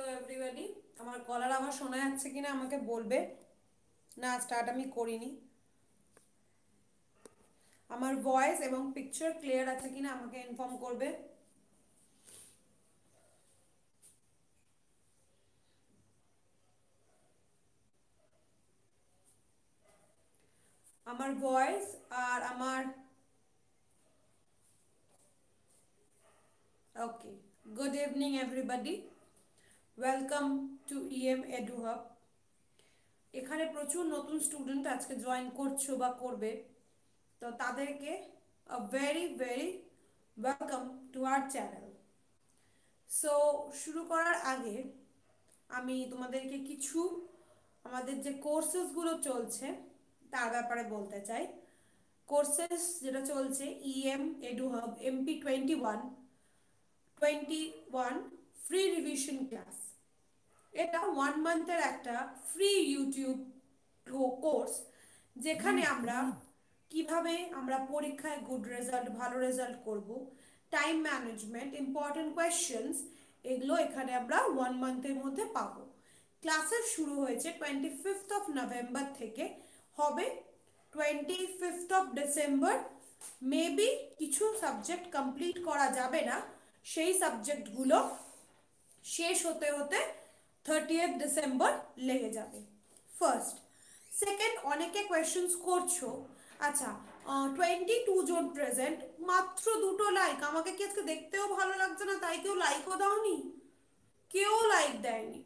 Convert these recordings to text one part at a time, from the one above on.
Everybody. আমার গলার আওয়াজ শোনা যাচ্ছে কিনা আমাকে বলবে। না, স্টার্ট আমি করিনি। আমার ভয়েস এবং পিকচার ক্লিয়ার আছে কিনা আমাকে ইনফর্ম করবে। আমার ভয়েস আর আমার okay. Good evening everybody, welcome to EM edu Hub. এখানে প্রচুর নতুন স্টুডেন্ট আজকে জয়েন করছো বা করবে, তো তাদেরকে very very welcome to our channel. So শুরু করার আগে আমি তোমাদেরকে কিছু আমাদের যে কোর্সেসগুলো চলছে তার ব্যাপারে বলতে চাই। কোর্সেস যেটা চলছে EM edu Hub MP21 free revision class, এটা 1 মান্থের একটা ফ্রি ইউটিউব কোর্স, যেখানে আমরা কিভাবে আমরা পরীক্ষায় গুড রেজাল্ট ভালো রেজাল্ট করব, টাইম ম্যানেজমেন্ট, ইম্পর্টেন্ট কোয়েশ্চেন্স, এগুলো এখানে আমরা 1 মান্থের মধ্যে পাবো। ক্লাসের শুরু হয়েছে 25 নভেম্বর থেকে, হবে 25 ডিসেম্বর। মেবি কিছু সাবজেক্ট কমপ্লিট করা যাবে না, সেই সাবজেক্টগুলো শেষ হতে হতে 30 ডিসেম্বর লেগে যাবে। ফার্স্ট। সেকেন্ড, অনেকে কোয়েশ্চেন্স করছো, আচ্ছা 22 জন প্রেজেন্ট, মাত্র 2টো লাইক, আমাকে কি আজকে দেখতেও ভালো লাগছে না তাই কেউ লাইকও দাওনি? কেউ লাইক দেয়নি,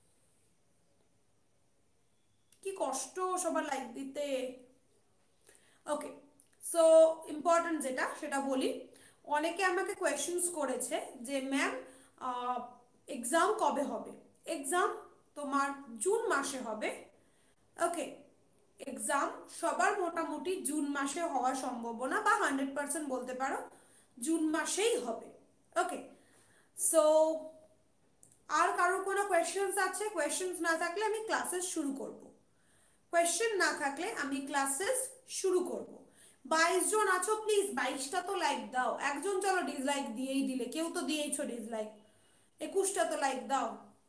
কি কষ্ট সবার লাইক দিতে। ওকে, সো ইম্পর্টেন্ট যেটা সেটা বলি। অনেকে আমাকে কোয়েশ্চেন্স করেছে যে ম্যাম এক্সাম কবে হবে। এক্সাম তোমার জুন মাসে হবে। ওকে, এক্সাম সবার মোটামুটি জুন মাসে হওয়ার সম্ভাবনা, বা 100% বলতে পারো জুন মাসেই হবে। ওকে, সো আর কারোর কোনো কোয়েশ্চেন্স আছে? কোয়েশ্চেন্স না থাকলে আমি ক্লাসেস শুরু করব। কোয়েশ্চেন না থাকলে আমি ক্লাসেস শুরু করব। 22 জন আছো, প্লিজ 22টা তো লাইক দাও। একজন চলো ডিসলাইক দিয়েই দিলে, কেউ তো দিয়েইছো ডিসলাইক। 21টা তো লাইক দাও।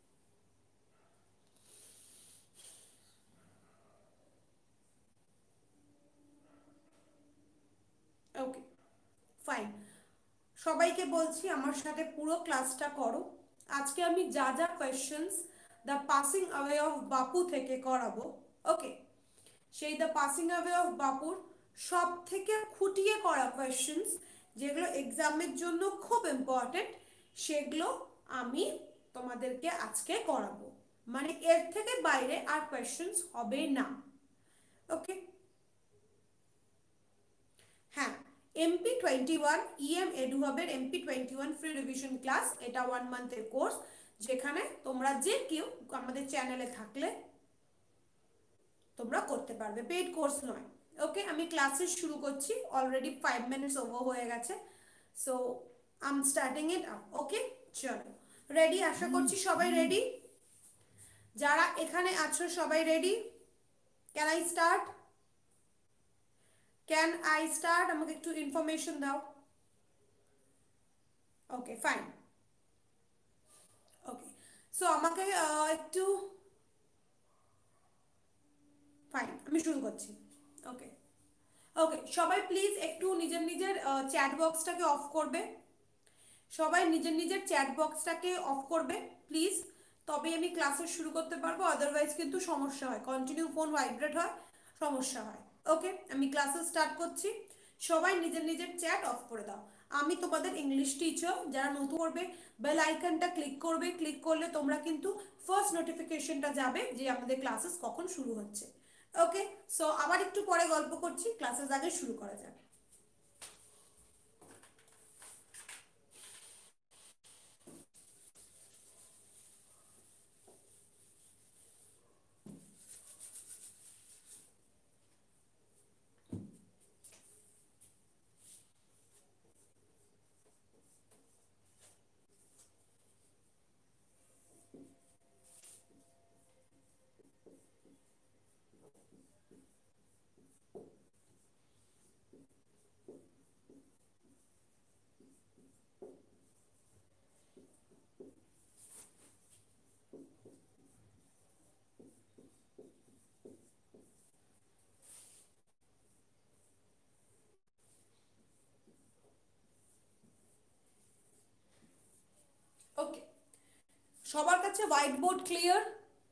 Okay, fine. সবাইকে বলছি আমার সাথে পুরো ক্লাসটা করো। আজকে আমি যা যা questions the passing away of Bapu থেকে করাবো, ওকে, সেই দ্য পাসিং অ্যাওয়ে অফ বাপুর সব থেকে খুঁটিয়ে করা কোয়েশ্চেন্স, যেগুলো এক্সামের জন্য খুব ইম্পর্টেন্ট, সেগুলো আমি তোমাদেরকে আজকে করাবো। মানে এর থেকে বাইরে আর কোয়েশ্চেন্স হবে না। ওকে, হ্যাঁ, MP21 ইএম এডু হাবের MP21 ফ্রি রিভিশন ক্লাস, এটা 1 মান্থের কোর্স, যেখানে তোমরা যে কেউ আমাদের চ্যানেলে থাকলে তোমরা করতে পারবে, পেইড কোর্স নয়। ওকে, আমি ক্লাসেস শুরু করছি, অলরেডি 5 মিনিটস ওভার হয়ে গেছে। So I am starting it up. Okay, চলো রেডি? আশা করছি সবাই রেডি। যারা এখানে আছো সবাই ready? Can I start? Can I start? আমাকে একটু ইনফরমেশন দাও। Okay, fine. ওকে, সো আমাকে একটু, ফাইন, আমি শুরু করছি। ওকে, ওকে, সবাই প্লিজ একটু নিজের নিজের চ্যাট বক্সটাকে অফ করবে। সবাই নিজের নিজের চ্যাট বক্সটাকে অফ করবে প্লিজ, তবে আমি ক্লাসে শুরু করতে পারবো, আদারওয়াইজ কিন্তু সমস্যা হয়, কন্টিনিউ ফোন ভাইব্রেট হয়, সমস্যা হয়। ওকে, আমি ক্লাসে স্টার্ট করছি। সবাই নিজের নিজের চ্যাট অফ করে দাও। আমি তোমাদের ইংলিশ টিচার, যারা নতুন করবে বেল আইকনটা ক্লিক করবে, ক্লিক করলে তোমরা কিন্তু ফার্স্ট নোটিফিকেশনটা যাবে যে আমাদের ক্লাসেস কখন শুরু হচ্ছে। ওকে, সো আবার একটু পরে গল্প করছি, ক্লাসেস আগে শুরু করা যাক। সবার কাছে হোয়াইট বোর্ড ক্লিয়ার?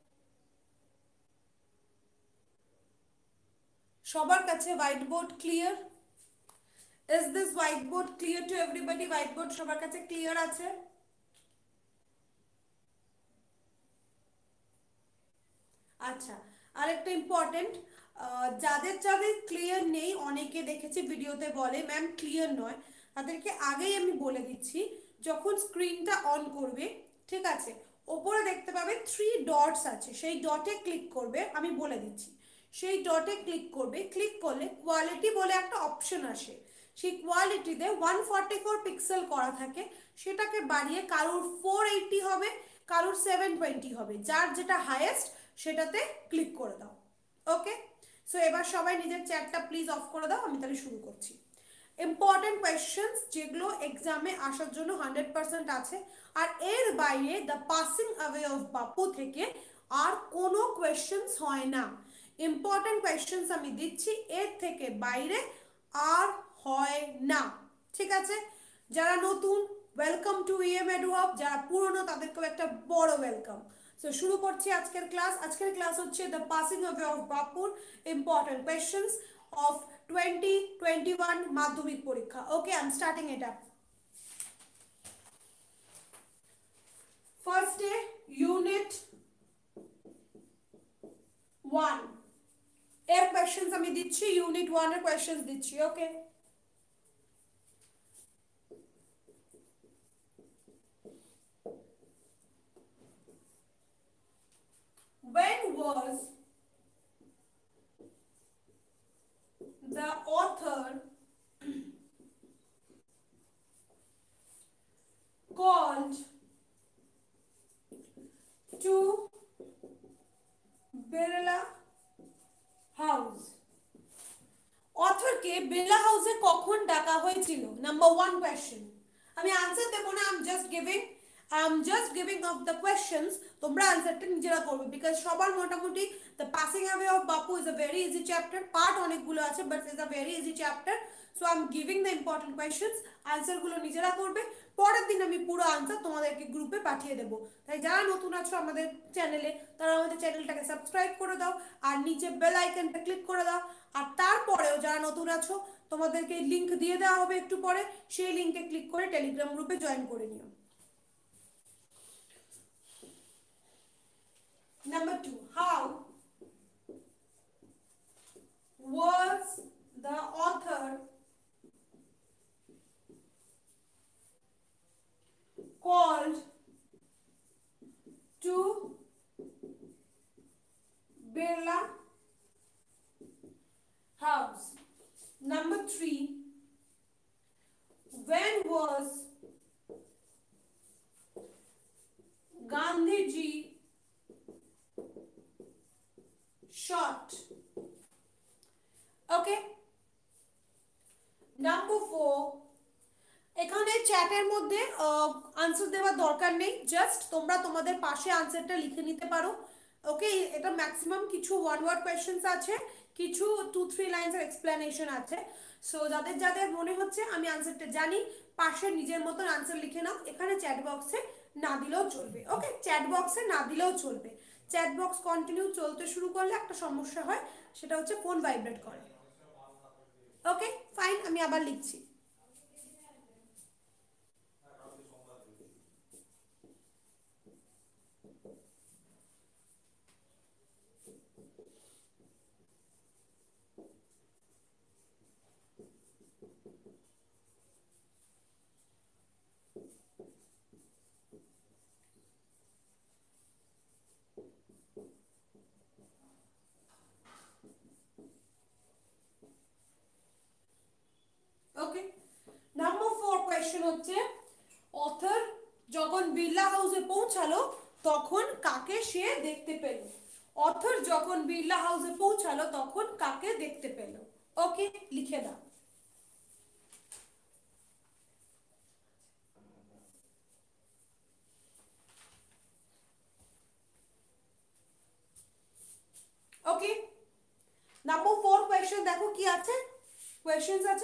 সবার কাছে white board clear? Is this white board clear to everybody? White board সবার কাছে ক্লিয়ার আছে? আচ্ছা, আরেকটা ইম্পর্টেন্ট, যাদের যাদের ক্লিয়ার নেই, অনেকে দেখেছি ভিডিওতে বলে ম্যাম ক্লিয়ার নয়, তাদেরকে আগেই আমি বলে দিচ্ছি, যখন স্ক্রিনটা অন করবে, ঠিক আছে, ওপরে দেখতে পাবে 3 ডটস আছে, সেই ডটে ক্লিক করবে, আমি বলে দিচ্ছি, সেই ডটে ক্লিক করবে, ক্লিক করলে কোয়ালিটি বলে একটা অপশন আসে, সেই কোয়ালিটিতে 144 পিক্সেল করা থাকে, সেটাকে বাড়িয়ে কারোর 480 হবে, কারোর 720 হবে, যার যেটা হাইয়েস্ট সেটাতে ক্লিক করে দাও। ওকে, সো এবার সবাই নিজের চ্যাটটা প্লিজ অফ করে দাও, আমি তাহলে শুরু করছি। ইম্পর্টেন্ট কোয়েশ্চেন্স যেগুলো এক্সামে আসার জন্য 100% আছে, আর এর বাইরে the passing away of Bapu থেকে আর কোনো কোয়েশ্চেন্স হয় না। ইম্পর্টেন্ট কোয়েশ্চেন্স আমি দিচ্ছি, এর থেকে বাইরে আর হয় না, ঠিক আছে? যারা নতুন, welcome to EM edu Hub, যারা পুরনো তাদেরকেও একটা বড় ওয়েলকাম। সো শুরু করছি আজকের ক্লাস। আজকের ক্লাস হচ্ছে দ্য পাসিং অ্যাওয়ে অফ বাপুর ইম্পর্টেন্ট কোয়েশ্চেন্স অফ 2021 মাধ্যমিক পরীক্ষা। Okay, I am starting it up. First day unit 1 এর কোয়েশ্চেন্স আমি দিচ্ছি, ইউনিট 1 এর কোয়েশ্চেন্স দিচ্ছি। ওকে, when was the author called to Birla House? অথরকে Birla হাউসে কখন ডাকা হয়েছিল? Number 1 question. আমি আনসার দেব না, I am just giving off the questions, তোমরা আনসারটা নিজেরা করবে, বিকজ সবার মোটামুটি the passing away of Bapu is a very easy chapter, part অনেকগুলো আছে but is a very easy chapter. So I am giving the important questions, আনসারগুলো নিজেরা করবে, পরের দিন আমি পুরো আনসার তোমাদেরকে গ্রুপে পাঠিয়ে দেবো। তাই যারা নতুন আছো আমাদের চ্যানেলে, তারা আমাদের চ্যানেলটাকে সাবস্ক্রাইব করে দাও, আর নিচে বেল আইকনটা ক্লিক করে দাও, আর তারপরেও যারা নতুন আছো তোমাদেরকে লিংক দিয়ে দেওয়া হবে একটু পরে, সেই লিংকে ক্লিক করে টেলিগ্রাম গ্রুপে জয়েন করে নিও। Number 2, how was the author called to Birla House? Number 3, when was Gandhiji shot? Okay, number 4, এখানে চ্যাটের মধ্যে আনসার দেওয়ার দরকার নেই, জাস্ট তোমরা তোমাদের পাশে আনসারটা লিখে নিতে পারো। ওকে, এটা ম্যাক্সিমাম কিছু ওয়ান ওয়ার্ড কোয়েশ্চেন্স আছে, কিছু 2-3 লাইনসের এক্সপ্লেনেশন আছে। সো যাদের যাদের মনে হচ্ছে আমি আনসারটা জানি, পাশে নিজের মতন আনসার লিখে নাও, এখানে চ্যাট বক্সে না দিলেও চলবে। ওকে, চ্যাট বক্সে না দিলেও চলবে, চ্যাট বক্স কন্টিনিউ চলতে শুরু করলে একটা সমস্যা হয়, সেটা হচ্ছে ফোন ভাইব্রেট করে। ওকে ফাইন, আমি আবার লিখছি। ওকে, নাম্বার 4 কোয়েশ্চেন হচ্ছে, অথর যখন বিড়লা হাউসে পৌঁছালো তখন কাকে সে দেখতে পেল? অথর যখন বিড়লা হাউসে পৌঁছালো তখন কাকে দেখতে পেল? ওকে, লিখে দাও। ওকে, নাম্বার 4 কোয়েশ্চেন দেখো কি আছে, কোয়েশ্চেন্স আছে,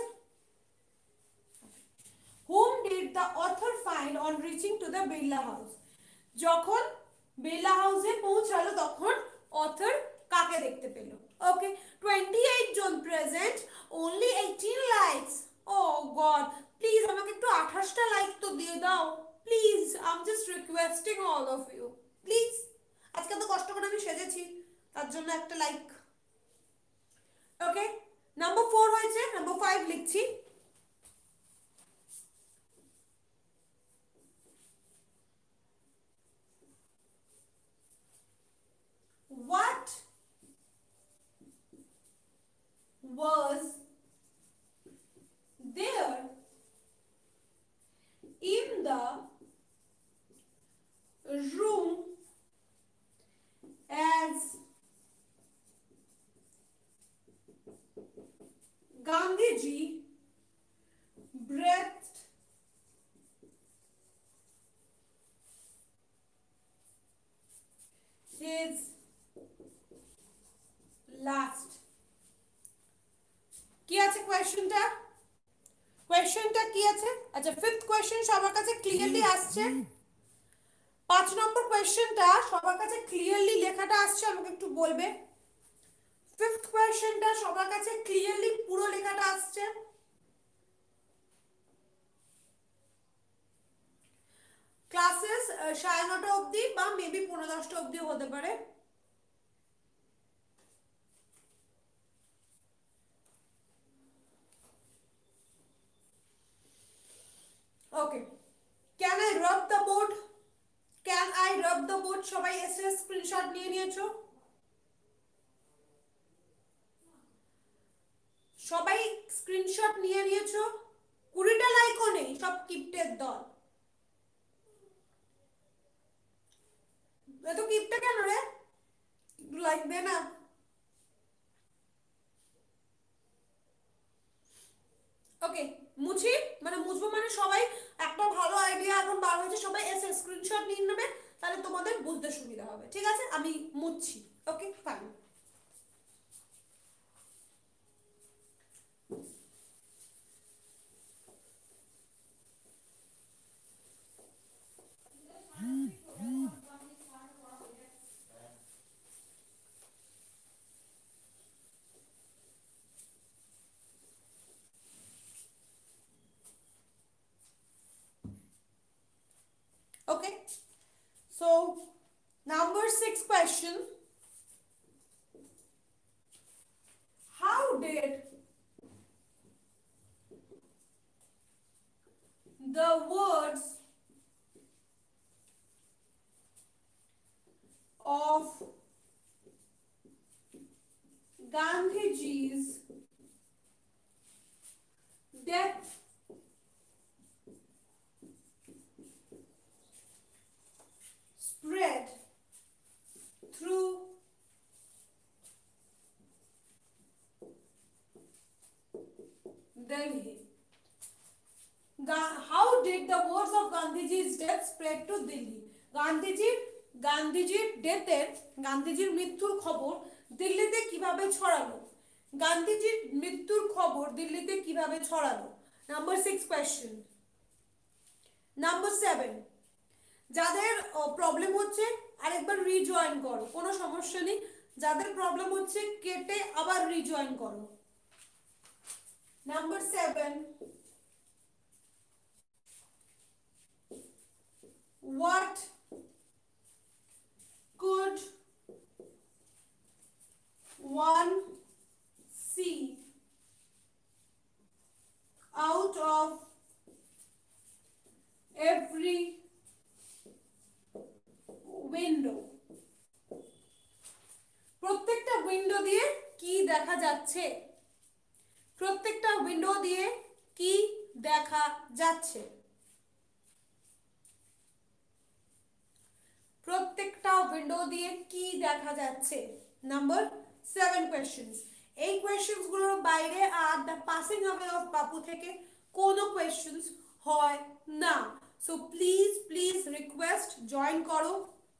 whom did the author find on reaching to the Birla house? যখন বেলা হাউসে পৌঁছালো তখন অথর কাকে দেখতে পেল। ওকে, 28 জন present, only 18 likes. Oh god, please আমাকে একটু 28টা লাইক তো দিয়ে দাও please, I am just requesting all of you, please. আজকে তো কষ্ট করে আমি সেজেছি, তার জন্য একটা লাইক। ওকে, নাম্বার 4 হয়েছে, নাম্বার 5 লিখছি। What was there in the room as Gandhiji breathed his last? কি আছে কোয়েশ্চেনটা? কোয়েশ্চেনটা কি আছে? আচ্ছা, ফিফথ কোয়েশ্চেন সবার কাছে ক্লিয়ারলি আসছে? 5 নম্বর কোয়েশ্চেনটা সবার কাছে ক্লিয়ারলি লেখাটা আসছে? আমাকে একটু বলবে। ফিফথ কোয়েশ্চেনটা সবার কাছে ক্লিয়ারলি পুরো লেখাটা আসছে? ক্লাসেস 9:30 অবধি বা মেবি 10:15 অবধি হতে পারে। Okay, can I rub the board? Can I rub the board? সবাই এসে স্ক্রিনশট নিয়ে নিয়েছো? সবাই স্ক্রিনশট নিয়ে নিয়েছো? 20টা লাইকও নেই, সব কিপ্টের দল। এত কিপটে কেন রে? একটু লাইক দে না। ওকে, মুছি মানে মুছবো মানে সবাই, একটা ভালো আইডিয়া এখন বার হয়েছে, সবাই এসে স্ক্রিনশট নিয়ে নেবে, তাহলে তোমাদের বুঝতে সুবিধা হবে। ঠিক আছে, আমি মুছছি। Okay fine. Okay, so number 6 question. How did the words of Gandhiji's death spread through Delhi? How did the words of Gandhiji's death spread to Delhi? গান্ধীজির ডেথের, গান্ধীজির মৃত্যুর খবর দিল্লিতে কিভাবে ছড়ালো? গান্ধীজির মৃত্যুর খবর দিল্লিতে কিভাবে ছড়ালো? Number 6 question. নাম্বার 7, যাদের প্রবলেম হচ্ছে আরেকবার রিজয়েন করো, কোনো সমস্যা নেই। যাদের প্রবলেম হচ্ছে কেটে আবার রিজয়েন করো। Number 7, what could one see out of every window? প্রত্যেকটা উইন্ডো দিয়ে কি দেখা যাচ্ছে? প্রত্যেকটা উইন্ডো দিয়ে কি দেখা যাচ্ছে? প্রত্যেকটা উইন্ডো দিয়ে কি দেখা যাচ্ছে? Number 7 questions. এই কোয়েশ্চেনস গুলোর বাইরে আর the passing away of Bapu থেকে কোনো কোয়েশ্চেনস হয় না। So please please request join করো।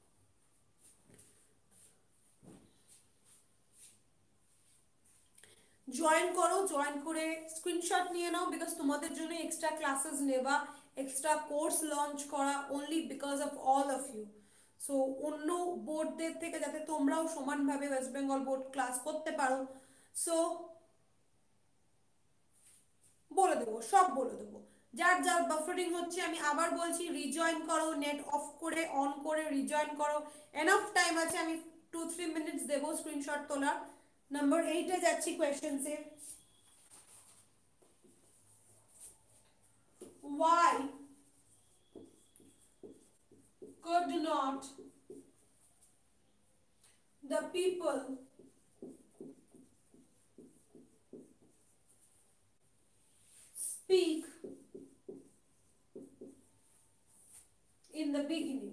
জয়েন করো, জয়েন করে স্ক্রিনশট নিয়ে নাও, বিকজ তোমাদের জন্য এক্সট্রা ক্লাসেস নেওয়া, এক্সট্রা কোর্স লঞ্চ করা only because of all of you. So অন্য বোর্ডদের থেকে যাতে তোমরাও সমানভাবে ওয়েস্ট বেঙ্গল বোর্ড ক্লাস করতে পারো, সো বলে দেবো, সব বলে দেবো। যার যার বাফারিং হচ্ছে আমি আবার বলছি, রিজয়েন করো, নেট অফ করে অন করে রিজয়েন করো, এনাফ টাইম আছে, আমি 2-3 মিনিটস দেবো স্ক্রিনশট তোলার। নাম্বার 8-এ যাচ্ছি কোয়েশ্চেন্সে। Why could not the people speak in the beginning?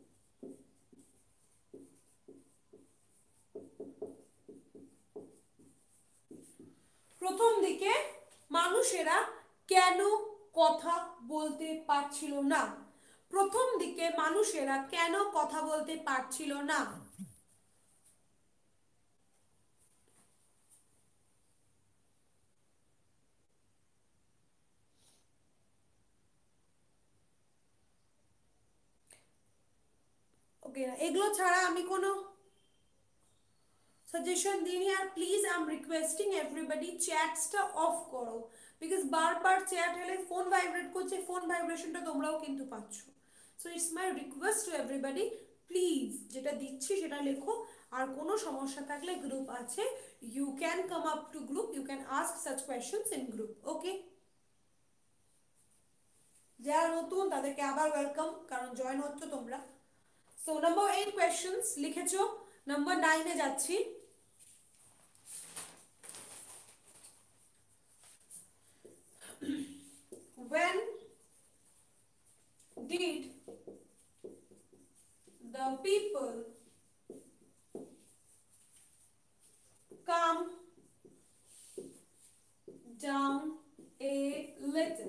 প্রথম দিকে মানুষেরা কেন কথা বলতে পারছিল না? প্রথম দিকে মানুষেরা কেন কথা বলতে পারছিল না? ওকে, এগুলো ছাড়া আমি কোনো সাজেশন দিইনি। আর please I am requesting everybody চ্যাটসটা অফ করো, বিকজ বারবার চ্যাট হলে ফোন ভাইব্রেট করছে, ফোন ভাইব্রেশনটা তোমরাও কিন্তু পাচ্ছ। So it's my request to everybody, please যেটা দিচ্ছি সেটা লেখো। আর কোনো সমস্যা থাকলে গ্রুপ আছে, you can come up to group, you can ask such questions in group. Okay, যারা নতুন তাদেরকে আবার ওয়েলকাম, কারণ জয়েন হচ্ছ তোমরা। সো নাম্বার 8 কোয়েশ্চেন্স লিখেছো। নাম্বার 9-এ যাচ্ছি। When did the people calm down a little?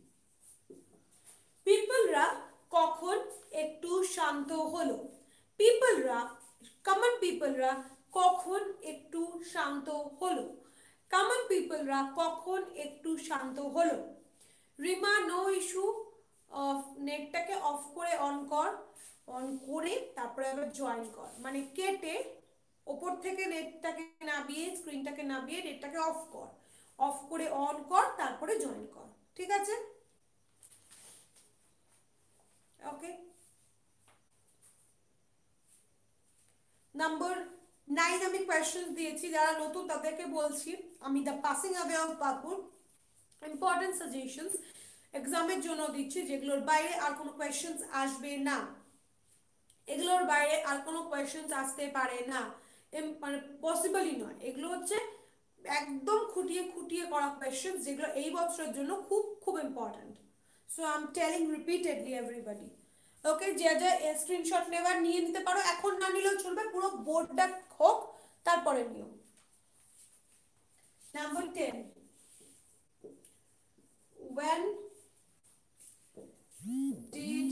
পিপলরা কখন একটু শান্ত হলো? পিপলরা, কমন পিপলরা কখন একটু শান্ত হলো? কমন পিপলরা কখন একটু শান্ত হলো? রিমা, নো ইস্যু, নেটটাকে অফ করে অন কর, অন করে তারপরে আবার জয়েন কর, মানে কেটে ওপর থেকে নেটটাকে নামিয়ে, স্ক্রিনটাকে নামিয়ে নেটটাকে অফ কর, অফ করে অন কর, তারপরে জয়েন কর, ঠিক আছে? ওকে, নাম্বার 9 আমি কোয়েশ্চেন দিয়েছি, যারা নতুন তাদেরকে বলছি, আমি দ্য পাসিং অ্যাওয়ে অফ বাপুর ইম্পর্টেন্ট সাজেশনস এক্সামের জন্য দিচ্ছি, যেগুলোর বাইরে আর কোনো কোয়েশ্চেন্স আসবে না, এগুলোর বাইরে আর কোনো কোয়েশ্চেন্স আসতে পারে না, মানে পসিবলই নয়। এগুলো হচ্ছে একদম খুঁটিয়ে খুঁটিয়ে করা কোয়েশ্চেন্স, যেগুলো এই বছরের জন্য খুব খুব important. So I am telling repeatedly everybody. Okay, যে যে স্ক্রিনশট নেবার নিয়ে নিতে পারো, এখন না নিলেও চলবে, পুরো বোর্ডটা হোক তারপরে নিও। Number 10, when did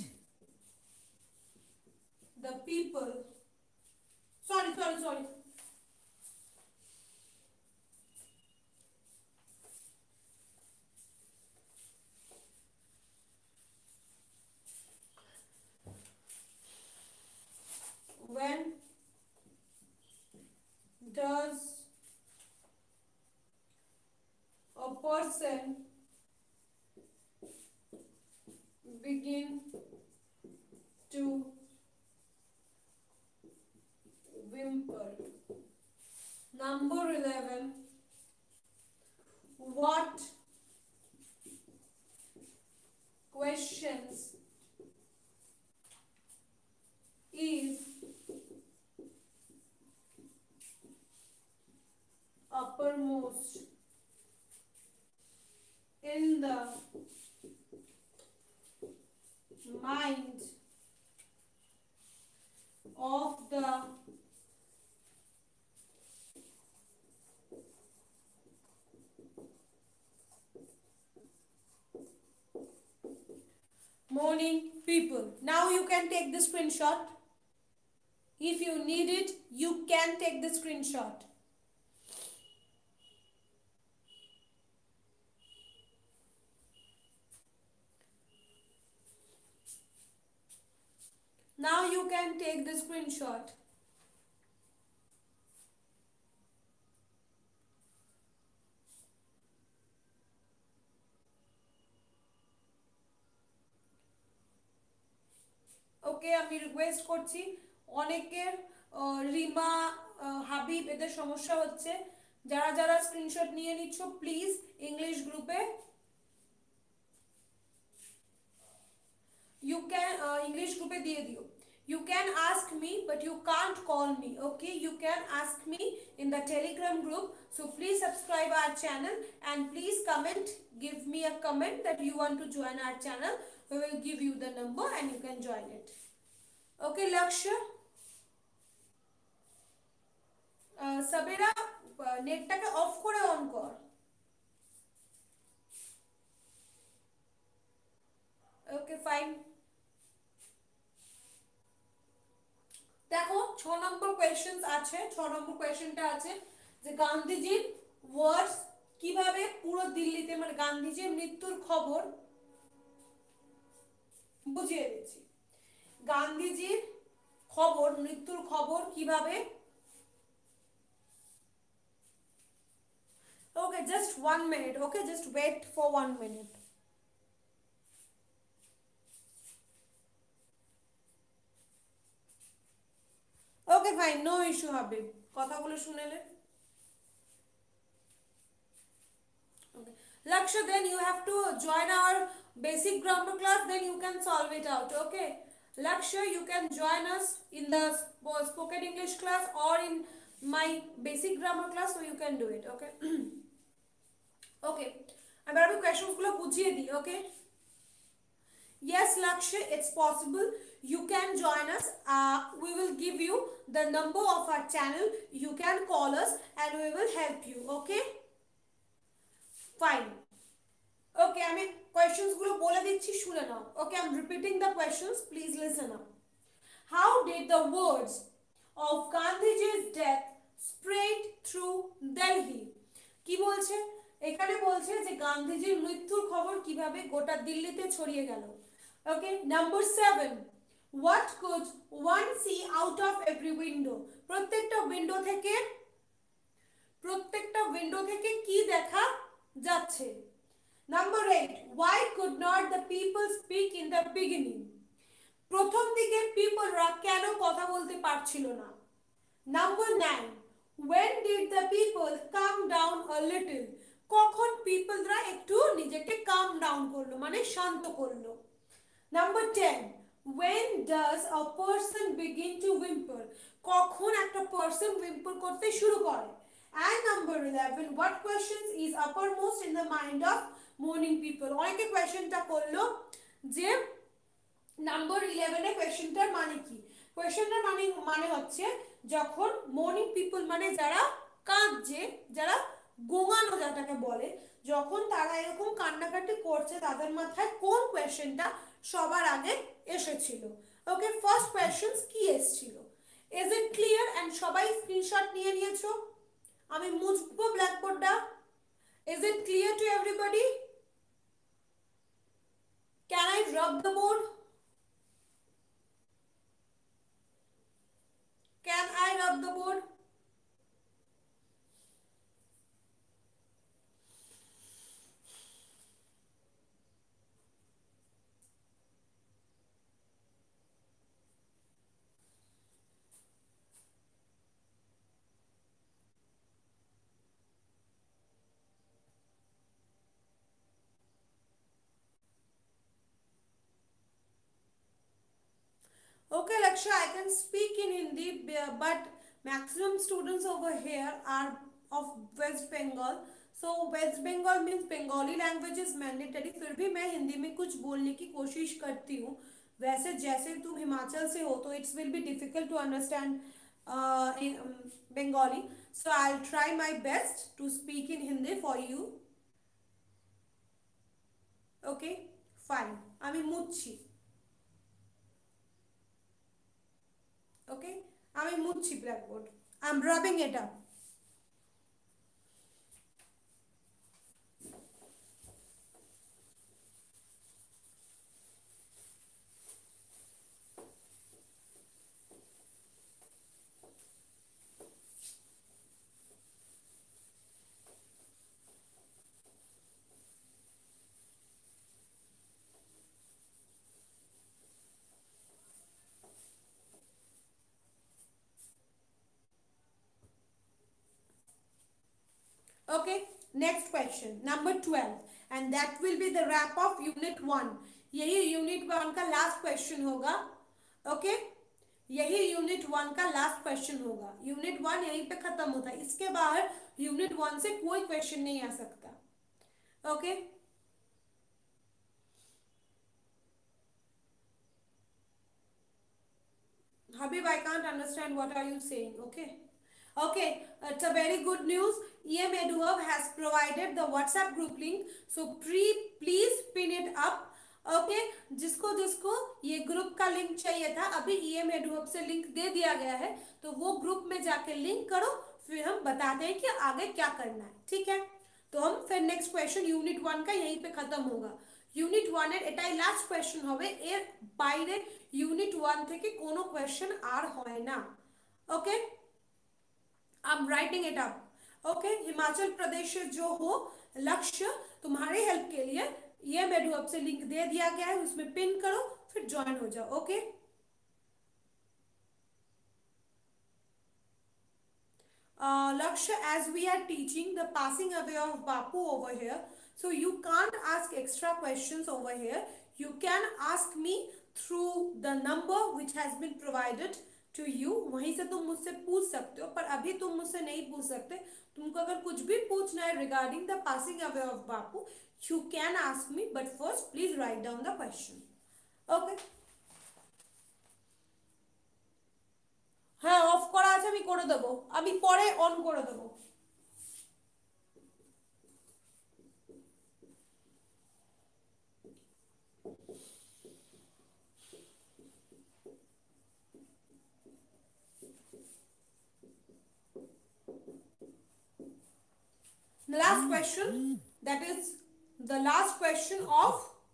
the people, sorry, when does a person begin to whimper? Number 11, what questions is uppermost in the mind of the morning people? Now you can take the screenshot. If you need it, you can take the screenshot. Now you can take the screenshot. Okay, আমি request করছি অনেকের রিমা হাবিব এদের সমস্যা হচ্ছে, যারা যারা screenshot নিয়ে নিচ্ছ প্লিজ ইংলিশ গ্রুপে you can English group पे दिए दियो. You can ask me but you can't call me. Okay, you can ask me in the Telegram group. So please subscribe our channel and please comment, give me a comment that you want to join our channel. We will give you the number and you can join it. Okay, Lakshya, সাবেরা নেটটাকে off করে on কর. Okay, fine. দেখো 6 নম্বর question আছে, 6 নম্বর কোশ্চেনটা আছে যে গান্ধীজির ওয়ার্ডস কিভাবে পুরো দিল্লিতে, মানে গান্ধীজির মৃত্যুর খবর, বুঝিয়ে দিচ্ছি, গান্ধীজির খবর, মৃত্যুর খবর কিভাবে, okay just 1 minute, okay just wait for 1 minute. Okay fine, no issue হবে, কথাগুলো শুনেলে. Laksha, then you have to join our basic grammar class, then you can solve it out. Okay, Laksha, you can join us in the spoken English class or in my basic grammar class, so you can do it. Okay. Okay, এবার আমি questions গুলো বুঝিয়ে দিই. Okay, yes Laksha, it's possible, you can join us. We will give you the number of our channel, you can call us and we will help you. Okay, fine. Okay, আমি questions গুলো বলে দিচ্ছি, শুনে নাও. Okay, I'm repeating the questions, please listen up. How did the words of Gandhiji's death spread through Delhi? কি বলছে এখানে, বলছে যে গান্ধীজির মৃত্যুর খবর কিভাবে গোটা দিল্লিতে ছড়িয়ে গেল. Okay, number 7, what could one see out of every window? প্রত্যেকটা উইন্ডো থেকে কি দেখা যাচ্ছে. Number 8, why could not the people speak in the beginning? প্রথম দিকে পিপলরা কেন কথা বলতে পারছিল না. Number 9, when did the people calm down a little? কখন পিপলরা একটু নিজেকে calm down করলো, মানে শান্ত করলো. Number 10, when does a person begin to whimper? কখন একটা পারসন whimper করতে শুরু করে. And number 11, what questions is uppermost in the mind of mourning people? অনেকে কোয়েশ্চেনটা করলো যে নাম্বার 11 এ কোয়েশ্চেনটার মানে কি. কোয়েশ্চেনটার মানে হচ্ছে যখন মর্নিং পিপল মানে যারা কাঁদছে, যারা গোঙানো যেটাকে বলে, যখন তারা এরকম কান্নাকাটি করছে তাদের মাথায় কোন কোয়েশ্চেনটা সবার আগে এসেছিল. ওকে, ফার্স্ট কোয়েশ্চেন কি এসেছিল, ইজ ইট ক্লিয়ার? এন্ড সবাই স্ক্রিনশট নিয়ে নিয়েছো, আমি মুছবো ব্ল্যাকবোর্ডটা. Is it clear to everybody? Can I rub the board? Can I rub the board? Okay, Laksha, I can speak in Hindi, but maximum students over here are of West Bengal. So West Bengal means Bengali language is mandatory. फिर भी मैं हिंदी में कुछ बोलने की कोशिश करती हूँ. वैसे जैसे तुम हिमाचल से हो तो it will be difficult to understand in Bengali. So I'll try my best to speak in Hindi for you. Okay, fine. আমি মুচ্ছি. Okay, আমি মুছছি blackboard, I am rubbing it up. Okay, next question number 12, and that will be the wrap of unit 1. यही unit 1 का last question होगा. Okay, यही unit 1 का last question होगा. यूनिट 1 यहीं पे खत्म होता है. इसके बाहर यूनिट 1 से कोई क्वेश्चन नहीं आ सकता. Okay, Habib, I can't understand what are you saying. Okay. Okay, it's a very good news. EM EduHub has provided the WhatsApp group link. So please pin it up. Okay, जिसको जिसको ये group का link चाहिए था, अभी EM EduHub से link दे दिया गया है, तो वो ग्रुप में जाके लिंक करो, फिर हम बताते हैं कि आगे क्या करना है. ठीक है, तो हम फिर नेक्स्ट क्वेश्चन यूनिट 1 का यहीं पे खत्म होगा. यूनिट 1 এর এটাই লাস্ট কোশ্চেন হবে. এর বাইরে यूनिट 1 থেকে কোনো কোশ্চেন আর হয় না. Okay, I am writing it up. Okay, Himachal Pradesh से जो हो लक्ष्य, तुम्हारे हेल्प के लिए ये EduHub से लिंक दे दिया गया है, उसमें पिन करो, फिर ज्वाइन हो जाओ. Okay, Lakshya, as we are teaching the passing away of Bapu over here, so you can't ask extra questions over here. You can ask me through the number which has been provided to you. वहीं से तुम मुझसे पूछ सकते हो, पर अभी तुम मुझसे नहीं पूछ सकते. तुमको अगर कुछ भी पूछना है regarding the passing away of Bapu, you can ask me, but first please write down the question. Okay. হ্যাঁ, অফ করা আছে, আমি করে দেবো, আমি পরে অন করে দেবো. The last question, that is the last question of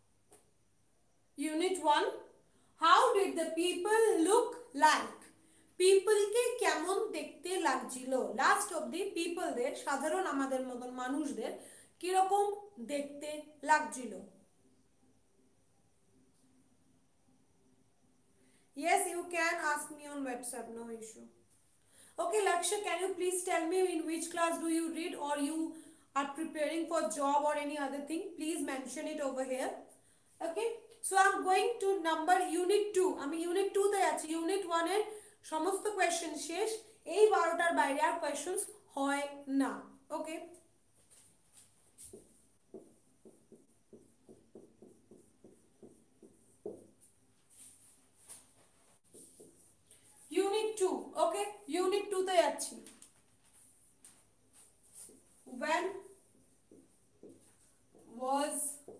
unit 1. How did the people look like? People কে কেমন দেখতে লাগছিল? লাস্ট অবধি পিপলদের, সাধারণ আমাদের মতন মানুষদের কিরকম দেখতে লাগছিল? Yes, you can ask me on WhatsApp, no issue. Okay, Lakshya, can you please tell me in which class do you read, or you are preparing for job or any other thing? Please mention it over here. Okay, so I'm going to number unit 2. আমি unit 2 তে আছি. unit 1 এর সমস্ত question শেষ. এই 12টার বাইরে আর questions হয় না. ওকে, unit 2. ওকে, unit 2 তে যাচ্ছি. When was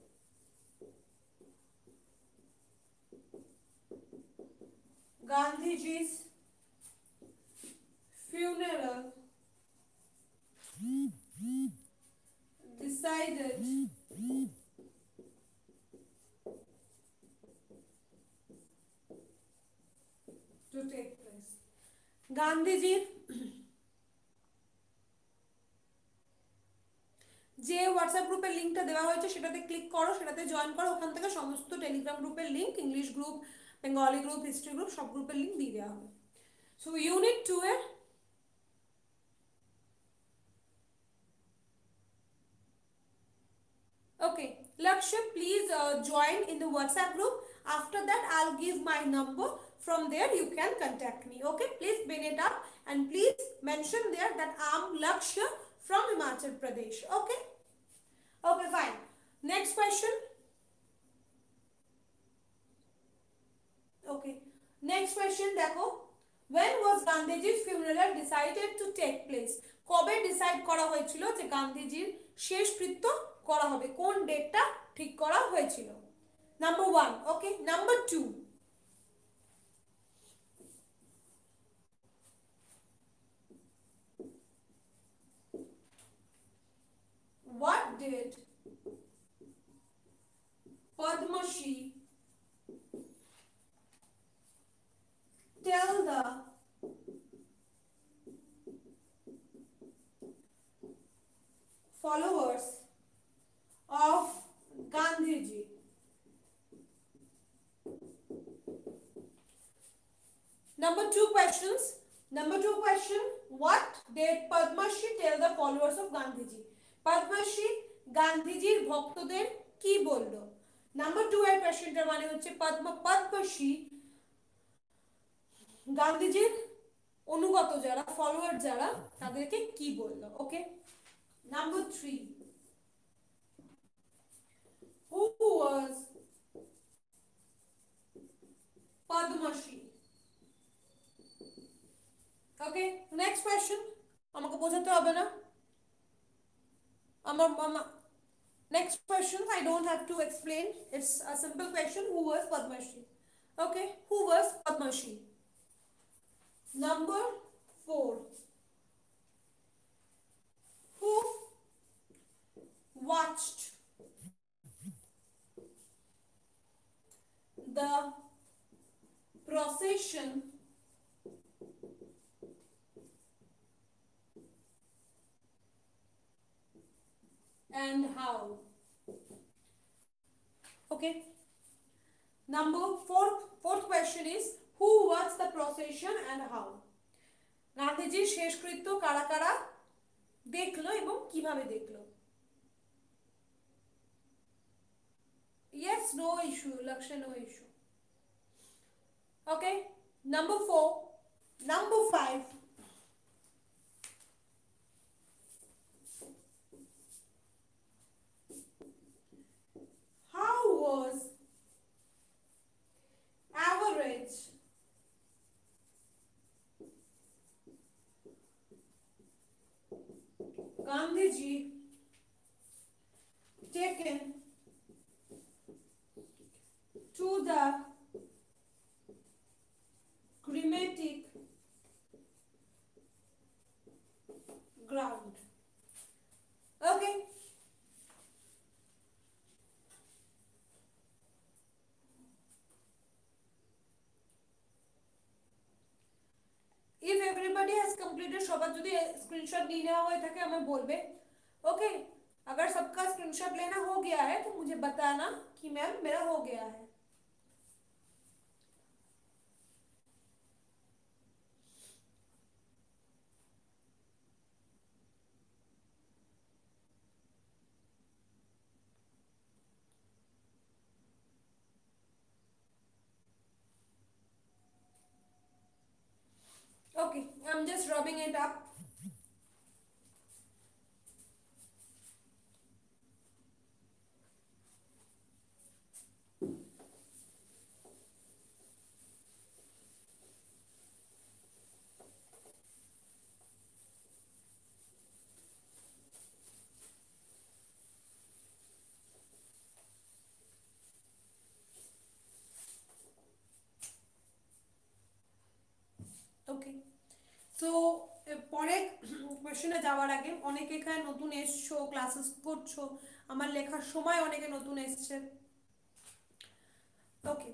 Gandhiji's funeral decided to take place? গান্ধীজির যে হোয়াটসঅ্যাপ গ্রুপের লিঙ্কটা দেওয়া হয়েছে সেটাতে ক্লিক করো, সেটাতে জয়েন করো. ওখান থেকে সমস্ত টেলিগ্রাম গ্রুপের link, English group, Bengali group, history group, সব গ্রুপের লিঙ্ক দিয়ে দেওয়া হবে. সো ইউনিট 2 এর okay, Lakshya, please join in the WhatsApp group. After that I'll give my number. From there you can contact me. Okay, please pin it up and please mention there that I'm Lakshya from Himachal Pradesh. Okay, okay, fine. Next question. Okay, next question দেখো. When was Gandhiji's funeral decided to take place? কবে decide করা হয়েছিল যে গান্ধীজির শেষকৃত্য করা হবে? কোন ডেটটা ঠিক করা হয়েছিল? Number 1. Okay, number 2. What did Padma Shri tell the followers of Gandhiji? Number 2 questions. Number 2 question. What did Padmashri tell the followers of Gandhiji? Padmashri গান্ধীজির ভক্তদের কি বলল? নাম্বার 2 এর কোশ্চেনটার মানে হচ্ছে পদ্মশ্রী গান্ধীজির অনুগত যারা ফলোয়ার যারা তাদেরকে কি বলল? Okay, number 3, who was Padmashri? Okay, next question, আমাকে বোঝাতে হবে না, আমার next question I don't have to explain, it's a simple question. Who was Padmashri? Okay, who was Padmashri? Number 4, who watched the procession and how? Okay, number fourth question is who watched the procession and how? গান্ধীজির শেষকৃত্য কারা কারা দেখলো এবং কিভাবে দেখলো? Yes, no issue, Lakshay, no issue. Okay, number 4, number 5, how was average Gandhiji taken to the climatic ground? Okay, if everybody has completed, সবার যদি स्क्रीनशॉट नहीं लिया हुआ থাকে हमें बोलबे. ओके, अगर सबका स्क्रीनशॉट लेना हो गया है तो मुझे बताना कि मैम मेरा हो गया है. Okay, I'm just rubbing it up. Okay, so পরে কোশ্চেনে যাওয়ার আগে অনেকে এখানে নতুন এসছো, ক্লাসেস করছো, আমার লেখার সময় অনেকে নতুন এসছে. ওকে,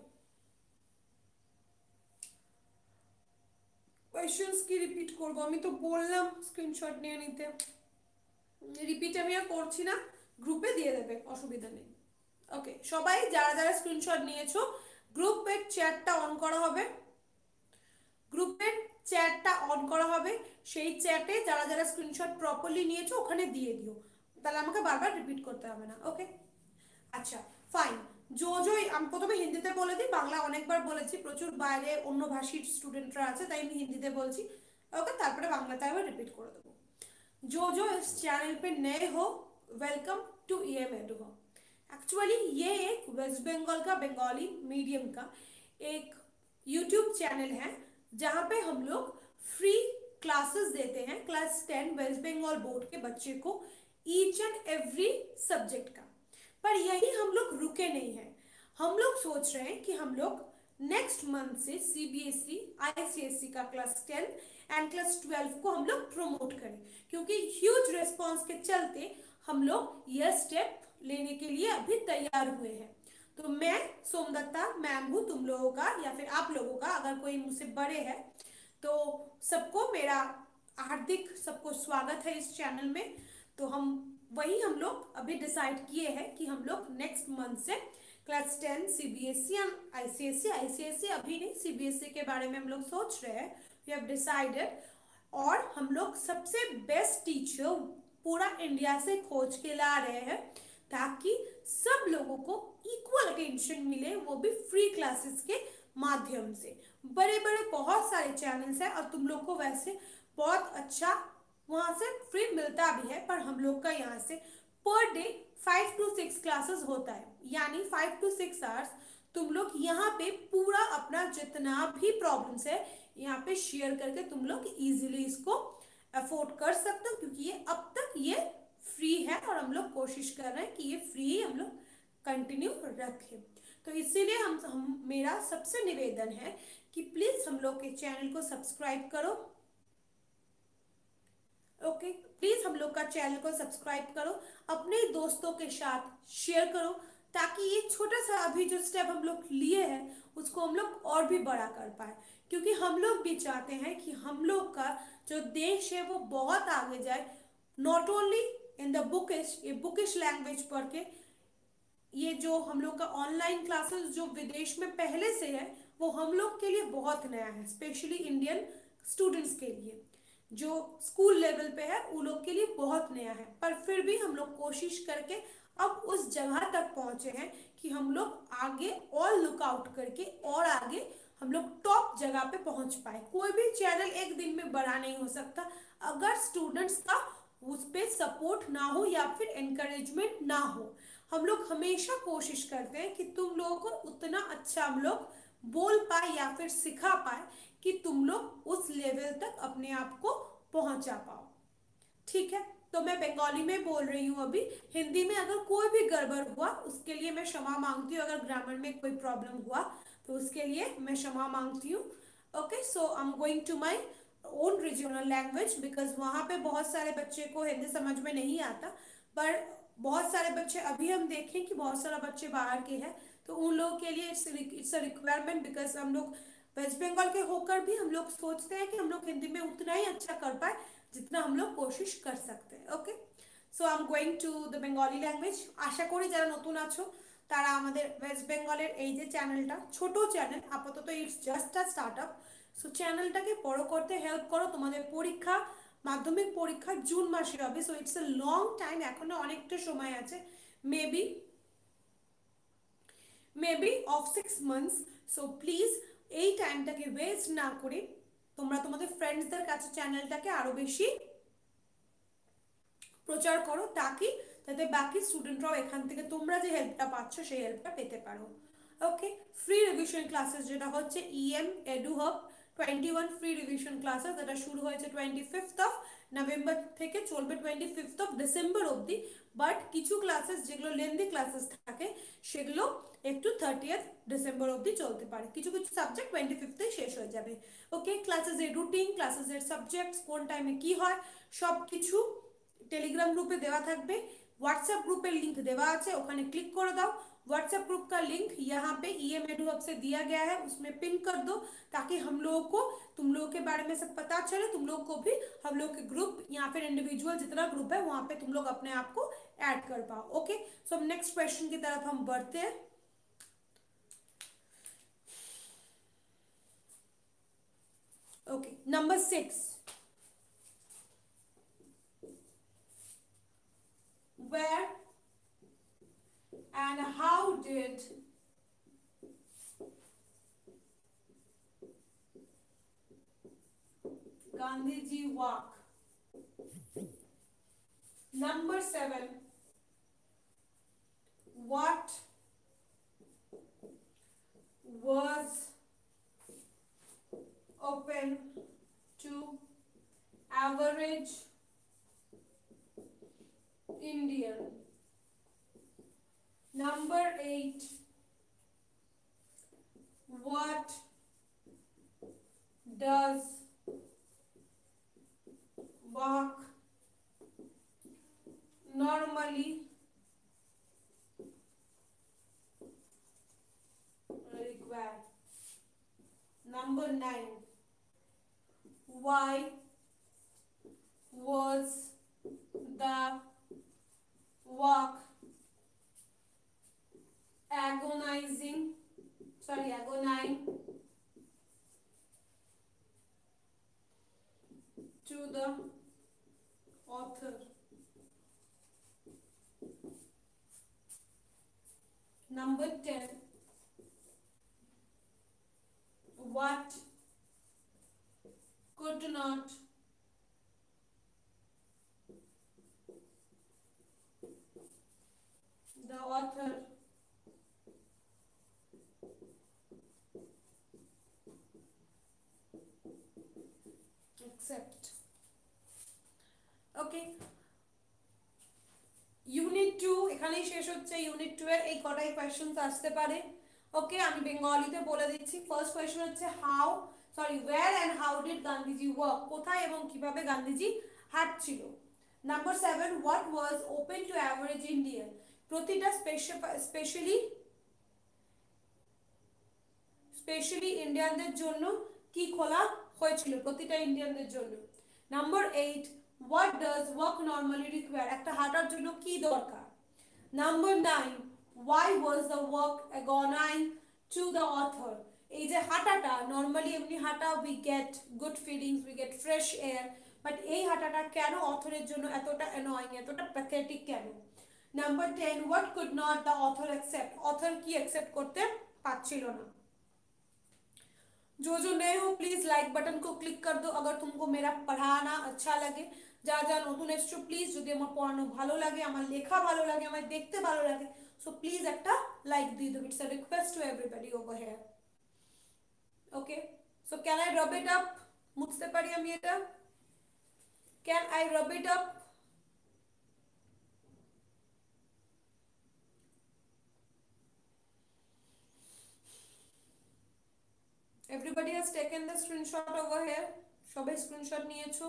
কোশ্চেন্স কি রিপিট করবো? আমি তো বললাম স্ক্রিনশট নিয়ে নিতে, রিপিট আমি আর করছি না, গ্রুপে দিয়ে দেবে, অসুবিধা নেই. ওকে, সবাই যারা যারা স্ক্রিনশট নিয়েছো গ্রুপের চ্যাটটা অন করা হবে, গ্রুপের চ্যাটটা অন করা হবে, সেই চ্যাটে যারা যারা স্ক্রিনশট প্রপারলি নিয়েছো ওখানে দিয়ে দিও, তাহলে আমাকে বারবার রিপিট করতে হবে না. ওকে, আচ্ছা ফাইন. আমি প্রথমে হিন্দিতে বলে দিই, বাংলা অনেকবার বলেছি, প্রচুর বাইরে অন্য ভাষীর স্টুডেন্টরা আছে তাই আমি হিন্দিতে বলছি. ওকে, তারপরে বাংলাতে আবার রিপিট করে দেবো. जो इस चैनल पे नए हो, welcome to EM Edu. Actually ये एक वेस्ट बंगाल का बंगाली मीडियम का एक यूट्यूब चैनल है जहाँ पे हम लोग फ्री क्लासेस देते हैं क्लास 10 वेस्ट बंगाल बोर्ड के बच्चे को ईच एंड एवरी सब्जेक्ट का. पर यही हम लोग रुके नहीं हैं, हम लोग सोच रहे हैं कि हम लोग नेक्स्ट मंथ से CBSE ICSE का क्लास 10 एंड क्लास 12 को हम लोग प्रमोट करें, क्योंकि ह्यूज रिस्पॉन्स के चलते हम लोग यह स्टेप लेने के लिए अभी तैयार हुए हैं. तो मैं सोमदत्ता मैम हूँ तुम लोगों का या फिर आप लोगों का, अगर कोई मुझसे बड़े है तो सबको मेरा हार्दिक सबको स्वागत है इस चैनल में. तो हम लोग अभी डिसाइड किए हैं कि हम लोग नेक्स्ट मंथ से क्लास 10 CBSE एंड ICSE अभी नहीं CBSE के बारे में हम लोग सोच रहे हैं. वी हैव डिसाइडेड और हम लोग सबसे बेस्ट टीचर पूरा इंडिया से खोज के ला रहे हैं ताकि सब लोगों को इक्वल अटेंशन मिले, वो भी फ्री क्लासेस के माध्यम से। बड़े बड़े बहुत सारे चैनल्स हैं और तुम लोग को वैसे बहुत अच्छा वहाँ से फ्री मिलता भी है, पर हम लोग का यहाँ से पर डे 5 to 6 क्लासेस होता है, यानी 5 to 6 आवर्स तुम लोग यहाँ पे पूरा अपना जितना भी प्रॉब्लम्स है यहाँ पे शेयर करके तुम लोग इजीली इसको अफोर्ड कर सकते हो, क्योंकि ये अब तक ये फ्री है और हम लोग कोशिश कर रहे हैं कि ये फ्री ही हम लोग कंटिन्यू रखें। तो इसीलिए हम मेरा सबसे निवेदन है कि प्लीज हम लोग के चैनल को सब्सक्राइब करो। ओके, प्लीज हम लोग का चैनल को सब्सक्राइब करो, अपने दोस्तों के साथ शेयर करो, ताकि ये छोटा सा अभी जो स्टेप हम लोग लिए हैं उसको हम लोग और भी बड़ा कर पाए, क्योंकि हम लोग भी चाहते हैं कि हम लोग का जो देश है वो बहुत आगे जाए, not only in the bookish, ये बुकिश लैंग्वेज पढ़ के। ये जो हम लोग का ऑनलाइन क्लासेस जो विदेश में पहले से है वो हम लोग के लिए बहुत नया है, स्पेशली इंडियन स्टूडेंट्स के लिए जो स्कूल लेवल पे है उन लोग के लिए बहुत नया है। पर फिर भी हम लोग कोशिश करके अब उस जगह तक पहुंचे हैं कि हम लोग आगे और लुक आउट करके और आगे हम लोग टॉप जगह पे पहुंच पाए। कोई भी चैनल एक दिन में बड़ा नहीं हो सकता अगर स्टूडेंट्स का उस पर सपोर्ट ना हो या फिर एनकरेजमेंट ना हो। हम लोग हमेशा कोशिश करते हैं कि तुम लोगों को उतना अच्छा हम लोग बोल पाए या फिर सिखा पाए कि तुम लोग उस लेवल तक अपने आप को पहुंचा पाओ। ठीक है, तो मैं बंगाली में बोल रही हूँ अभी। हिंदी में अगर कोई भी गड़बड़ हुआ उसके लिए मैं क्षमा मांगती हूँ, अगर ग्रामर में कोई प्रॉब्लम हुआ तो उसके लिए मैं क्षमा मांगती हूँ। Okay, so I am going to my own regional language, because वहाँ पे बहुत सारे बच्चे को हिंदी समझ में नहीं आता, पर बहुत सारे बच्चे अभी हम देखें कि बहुत सारे बच्चे बाहर के हैं, तो उन लोगों के लिए इट्स अ रिक्वायरमेंट, बिकॉज हम लोग वेस्ट बंगाल के होकर भी हम लोग सोचते हैं कि हम लोग हिंदी में उतना ही अच्छा कर पाए जितना हम लोग कोशिश कर सकते हैं। Okay, so I am going to the Bengali language. आशा करी যারা নতুন আছো তারা আমাদের ওয়েস্ট বেঙ্গলের এই যে চ্যানেলটা, ছোট চ্যানেল আপাতত, it's just a startup, so চ্যানেলটাকে বড় করতে হেল্প করো। তোমাদের পরীক্ষা, মাধ্যমিক পরীক্ষা জুন মাসে হবে, so it's a long time, এখনো অনেকটা সময় আছে, maybe of 6 months. So please এই টাইমটাকে ওয়েস্ট না করে তোমরা তোমাদের ফ্রেন্ডসদের কাছে চ্যানেলটাকে আরো বেশি প্রচার করো, তাকি যাতে বাকি স্টুডেন্টরাও এখান থেকে তোমরা যে হেল্পটা পাচ্ছ সেই হেল্পটা পেতে পারো। ওকে, ফ্রি রিভিশন ক্লাসেস যেটা হচ্ছে EM edu hub 21 free revision classes, যেটা শুরু হয়েছে 25 নভেম্বর থেকে চলবে 25 ডিসেম্বর অবধি। বাট কিছু ক্লাসেস যেগুলো লেন্দি ক্লাসেস থাকে সেগুলো একটু 30 ডিসেম্বর অবধি চলতে পারে, কিছু কিছু সাবজেক্ট 25 শেষ হয়ে যাবে। ওকে, ক্লাসেসের রুটিন, ক্লাসেসের সাবজেক্টস, কোন টাইমে কি হয় সব কিছু टेलीग्राम ग्रुपे देवा থাকবে, व्हाट्सएप ग्रुपेर लिंक देवा আছে, ওখানে क्लिक कर दाओ। व्हाट्सएप ग्रुप का लिंक यहाँ पे ईएम एडू हब से दिया गया है, उसमें पिन कर दो ताकि हम लोगों को तुम लोगों के बारे में सब पता चले, तुम लोग को भी हम लोग के ग्रुप या फिर इंडिविजुअल जितना ग्रुप है वहाँ पे तुम लोग अपने आप को ऐड कर पाओ। ओके, सो नेक्स्ट क्वेश्चन की तरफ हम बढ़ते हैं। Okay, number 6, where and how did Gandhiji walk? Number 7, what was open to average Indian? Number 8, what does walk normally require? Number 9, why was the walk agonizing to the author. Number 10, what could not the author accept? Okay, unit 2 এখানেই শেষ হচ্ছে। Unit 2 এর এই কটাই questions আসতে পারে। ওকে, আমি বেঙ্গলিতে বলে দিচ্ছি। ফার্স্ট কোশ্চেন হচ্ছে where and how did Gandhiji walk, কোথায় এবং কিভাবে গান্ধীজি হাঁটছিল। Number 7, what was open to average Indian, প্রতিটা স্পেশালি ইন্ডিয়ানদের জন্য কি খোলা হয়েছিল, প্রতিটা ইন্ডিয়ানদের জন্য। Number 8, what does walk normally require, একটা হাঁটার জন্য কি দরকার। Number 9, why was the walk অ্যাগনাইং টু দ্য অথর, এই যে হাঁটাটা নর্মালি এমনি হাঁটা we get good feelings, we gate fresh air, but এই হাঁটাটা কেন অথরের জন্য এতটা অ্যানয়িং, এতটা প্যাথেটিক কেন। Number 10, what could not the author accept, author কি অ্যাকসেপ্ট করতে পারছিল না। जो नए हो प्लीज लाइक बटन को क्लिक कर दो अगर तुमको मेरा पढ़ाना अच्छा लगे। जा जा नतून एसছো प्लीज যদি আমার পড়ানো ভালো লাগে, আমার লেখা ভালো লাগে, আমার দেখতে ভালো লাগে, সো প্লিজ একটা লাইক দিয়ে দাও। It's a request to everybody over here. Okay, so can I rub it up, মুছতে পারি আমি এটা? Can I rub it up? Everybody has taken the screenshot over here. সবাই স্ক্রিনশট নিয়েছো?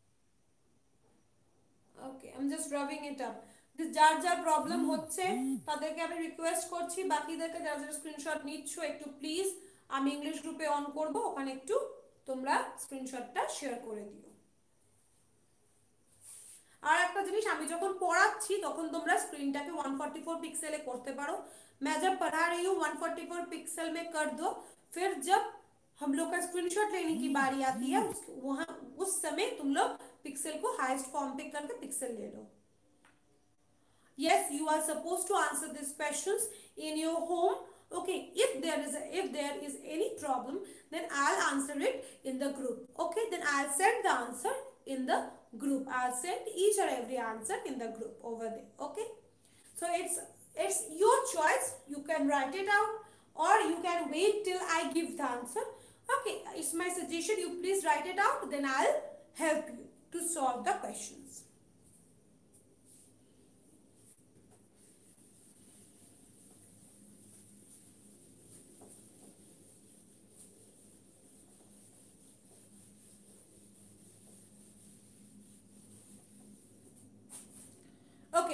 Okay, I am just rubbing it up. যার যার problem হচ্ছে তাদেরকে আমি রিকোয়েস্ট করছি, বাকিদেরকে যারা যারা স্ক্রিনশট নিচ্ছ একটু প্লিজ, আমি ইংলিশ গ্রুপে অন করব, ওখানে একটু তোমরা স্ক্রিনশটটা শেয়ার করে দিও। আর একটা জিনিস, আমি যখন পড়াচ্ছি তখন তোমরা স্ক্রিনটাকে 144 पिक्सेल করতে পারো। मैं जब पढ़ा रही हूँ 144 पिक्सेल में कर दो, फिर जब हम लोग का स्क्रीनशॉट लेने की बारी आती है वहां उस समय तुम लोग पिक्सेल को हाईएस्ट फॉर्म पे करके पिक्सेल ले लो। Yes, you are supposed to answer these questions in your home. Okay, if there is any problem, then I'll answer it in the group. Okay, then I'll send the answer in the group. I'll send each and every answer in the group over there. Okay, so it's your choice. You can write it out or you can wait till I give the answer. Okay, it's my suggestion, you please write it out, then I'll help you to solve the questions. ওকে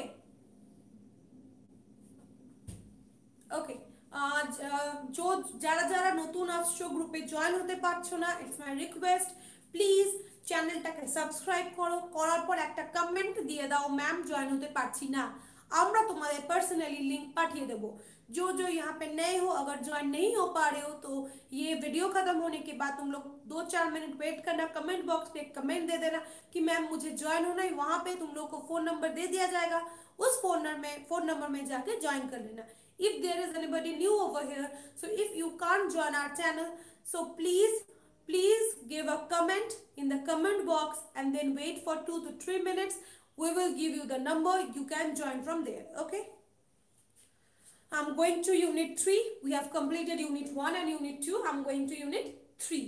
ওকে, যারা যারা নতুন আসছো গ্রুপে join হতে পারছো না, it's my request, please চ্যানেলটাকে subscribe করো, করার পর একটা কমেন্ট দিয়ে দাও ম্যাম জয়েন হতে পারছি না, আমরা তোমাদের पर्सनली लिंक पाठिए देबो। जो जो यहाँ पे नए हो, अगर ज्वाइन नहीं हो पा रहे हो तो ये वीडियो खत्म होने के बाद तुम लोग 2-4 मिनट वेट करना, कमेंट बॉक्स पे कमेंट दे देना कि मैम मुझे ज्वाइन होना है, वहाँ पे तुम लोग को फ़ोन नंबर दे दिया जाएगा, उस फ़ोन नंबर में जाके ज्वाइन कर लेना। If there is anybody new over here, so if you can't join our channel, so please give a comment in the comment box and then wait for 2 to 3 minutes. We will give you the number, you can join from there. Okay, I'm going to unit 3. We have completed unit 1 and unit 2. I'm going to unit 3.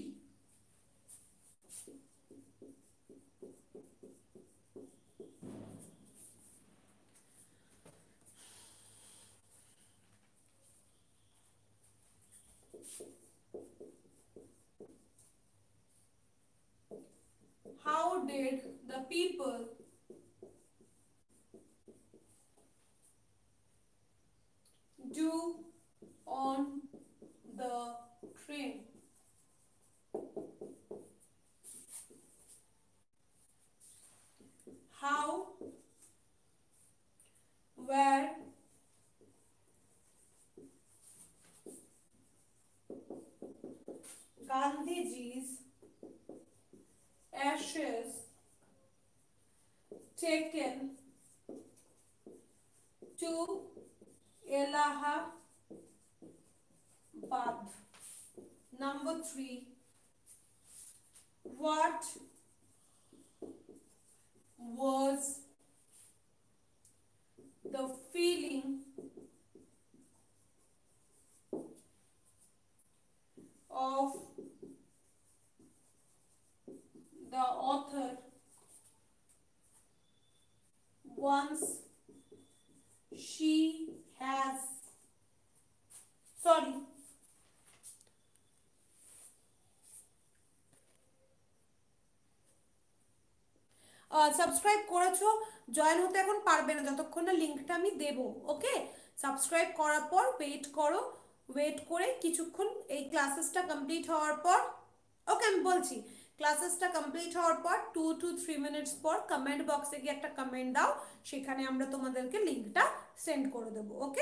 How did the people do on the train? How were Gandhiji's ashes taken to Allahabad. Number 3, what was the feeling of the author once she has, sorry, subscribe করেছো, join হতে এখন পারবে না যতক্ষণ না লিঙ্কটা আমি দেবো। ওকে, সাবস্ক্রাইব করার পর ওয়েট করো, ওয়েট করে কিছুক্ষণ এই ক্লাসেসটা কমপ্লিট হওয়ার পর, ওকে আমি বলছি, ক্লাসেসটা কমপ্লিট হওয়ার পর 2 to 3 মিনিটস পর কমেন্ট বক্সে গিয়ে একটা কমেন্ট দাও, সেখানে আমরা তোমাদেরকে লিঙ্কটা সেন্ড করে দেবো। ওকে,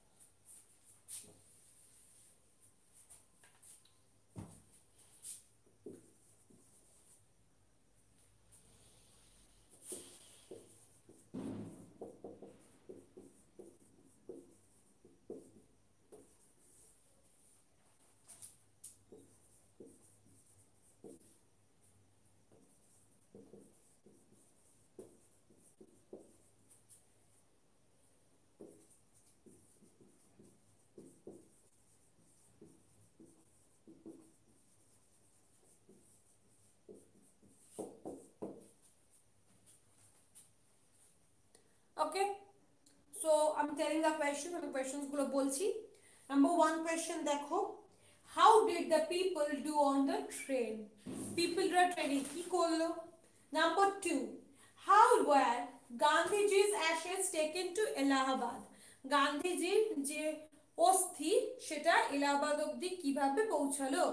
ওকে, সো আমি টেলিং দ্য কোয়েশ্চেন, আমি কোয়েশ্চেন্স গুলো বলছি। নাম্বার 1 কোয়েশ্চেন দেখো, how did the people do on the train? পিপলরা ট্রেনে কি করলো? Number 2, how were Gandhiji's ashes taken to Allahabad? গান্ধীজির যে অস্থি সেটা এলাহাবাদ অবধি কিভাবে পৌঁছালো?